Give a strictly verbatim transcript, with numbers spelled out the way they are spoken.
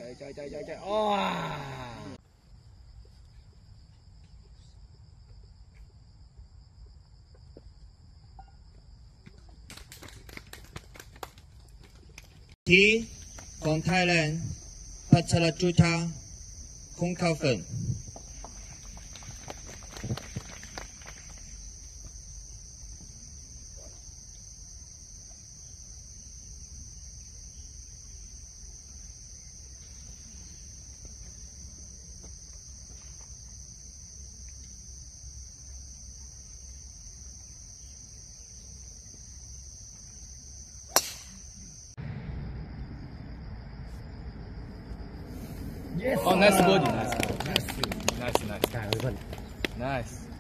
chơi chơi chơi chơi chơi oh. Tของ Thailand พัชรจุธาคงเข้าฝึก Yes. Oh, nice body. Nice. Nice. Nice, nice. Trời ơi, Vinh. Nice.